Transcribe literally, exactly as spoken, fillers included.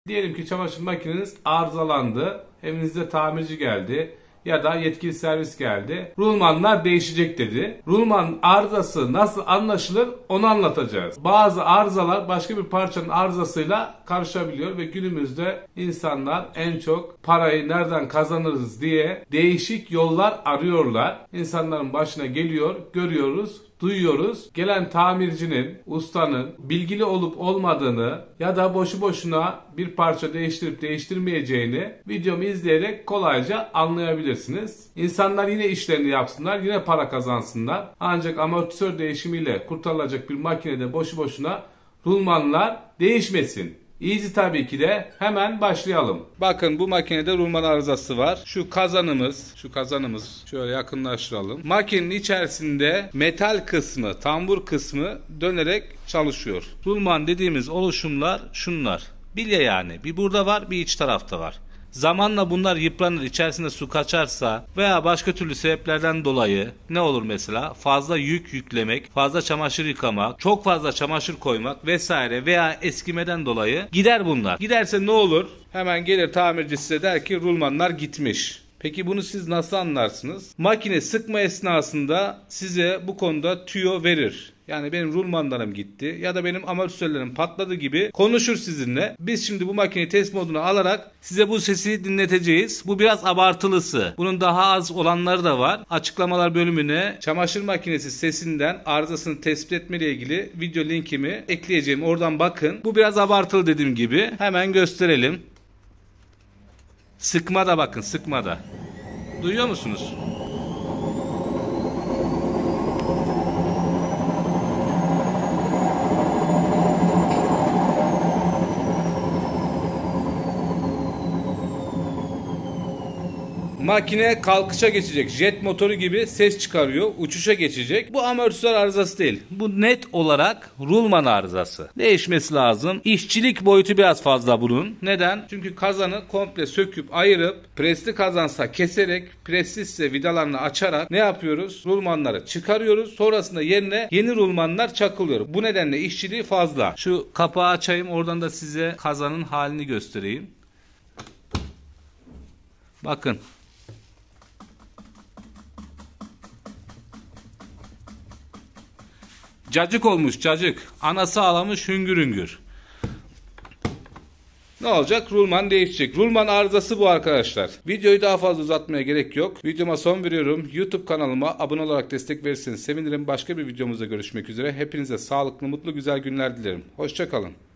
Diyelim ki çamaşır makineniz arızalandı. Evinizde tamirci geldi ya da yetkili servis geldi. Rulmanlar değişecek dedi. Rulman arızası nasıl anlaşılır onu anlatacağız. Bazı arızalar başka bir parçanın arızasıyla karışabiliyor ve günümüzde insanlar en çok parayı nereden kazanırız diye değişik yollar arıyorlar. İnsanların başına geliyor, görüyoruz, duyuyoruz. Gelen tamircinin, ustanın bilgili olup olmadığını ya da boşu boşuna bir parça değiştirip değiştirmeyeceğini videomu izleyerek kolayca anlayabilirsiniz. İnsanlar yine işlerini yapsınlar, yine para kazansınlar. Ancak amortisör değişimiyle kurtarılacak bir makinede boşu boşuna rulmanlar değişmesin. Easy tabii ki de hemen başlayalım. Bakın bu makinede rulman arızası var. Şu kazanımız, şu kazanımız şöyle yakınlaştıralım. Makinenin içerisinde metal kısmı, tambur kısmı dönerek çalışıyor. Rulman dediğimiz oluşumlar şunlar. Bilye yani. Bir burada var, bir iç tarafta var. Zamanla bunlar yıpranır, içerisinde su kaçarsa veya başka türlü sebeplerden dolayı ne olur mesela? Fazla yük yüklemek, fazla çamaşır yıkamak, çok fazla çamaşır koymak vesaire veya eskimeden dolayı gider bunlar. Giderse ne olur? Hemen gelir tamirci size der ki rulmanlar gitmiş. Peki bunu siz nasıl anlarsınız? Makine sıkma esnasında size bu konuda tüyo verir. Yani benim rulmanlarım gitti ya da benim amortisörlerim patladı gibi konuşur sizinle. Biz şimdi bu makineyi test moduna alarak size bu sesi dinleteceğiz. Bu biraz abartılısı. Bunun daha az olanları da var. Açıklamalar bölümüne çamaşır makinesi sesinden arızasını tespit etme ile ilgili video linkimi ekleyeceğim. Oradan bakın. Bu biraz abartılı dediğim gibi. Hemen gösterelim. Sıkma da bakın, sıkma da. Duyuyor musunuz? Makine kalkışa geçecek. Jet motoru gibi ses çıkarıyor. Uçuşa geçecek. Bu amortisör arızası değil. Bu net olarak rulman arızası. Değişmesi lazım. İşçilik boyutu biraz fazla bunun. Neden? Çünkü kazanı komple söküp ayırıp presli kazansa keserek, pressizse vidalarını açarak ne yapıyoruz? Rulmanları çıkarıyoruz. Sonrasında yerine yeni rulmanlar çakılıyor. Bu nedenle işçiliği fazla. Şu kapağı açayım. Oradan da size kazanın halini göstereyim. Bakın. Cacık olmuş cacık. Anası ağlamış hüngür hüngür. Ne olacak? Rulman değişecek. Rulman arızası bu arkadaşlar. Videoyu daha fazla uzatmaya gerek yok. Videoma son veriyorum. YouTube kanalıma abone olarak destek verirseniz sevinirim. Başka bir videomuzda görüşmek üzere. Hepinize sağlıklı, mutlu, güzel günler dilerim. Hoşça kalın.